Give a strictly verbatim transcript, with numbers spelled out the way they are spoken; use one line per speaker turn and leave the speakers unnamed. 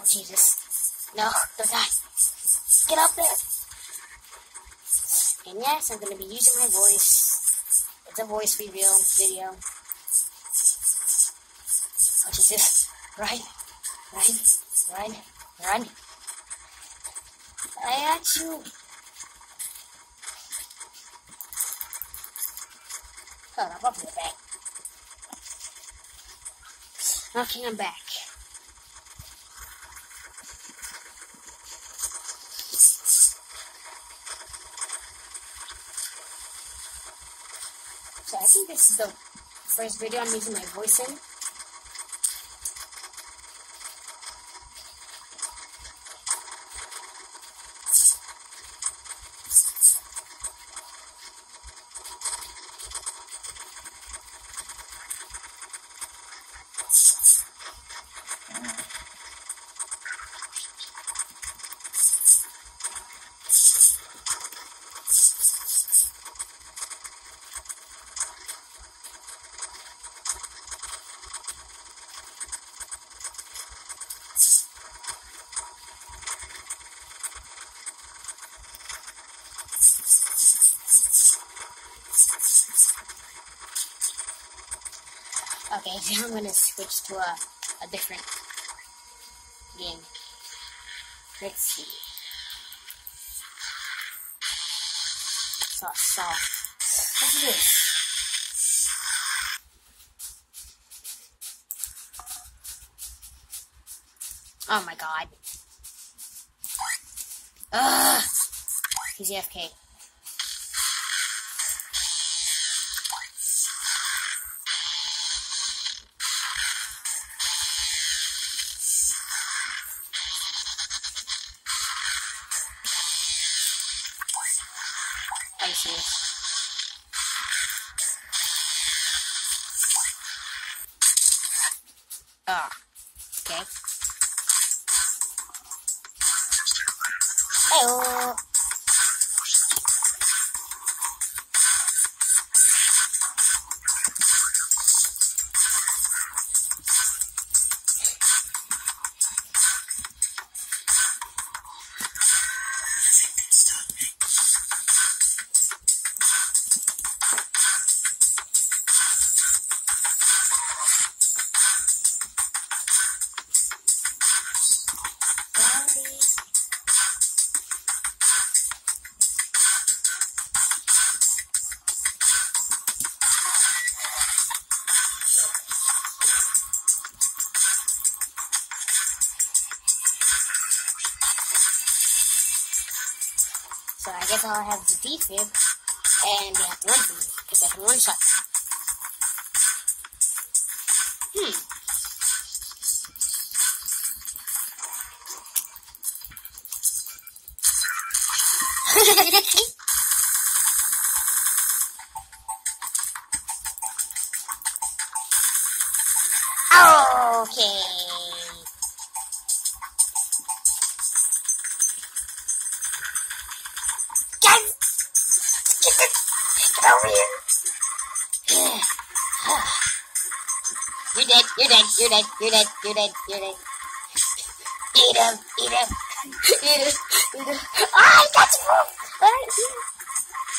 Jesus. No, don't die. Get up there. And yes, I'm going to be using my voice. It's a voice reveal video. Oh, Jesus. Run. Run. Run. Run. I got you. Hold on, I'll be back. Okay, I'm back. So I think this is the first video I'm using my voice in. Okay, so I'm gonna switch to a, a different game. Let's see. So, so, what's this? Oh my god. Ugh! He's A F K. I see. Ah, okay. Hello. So I guess I'll have the defib, and they have to run from me, because I can one shot them. Hmm. Okay. Over here. You're dead, you're dead, you're dead, you're dead, you're dead, you're dead. Eat him, eat him, eat him, eat him. Oh, I got you! Alright,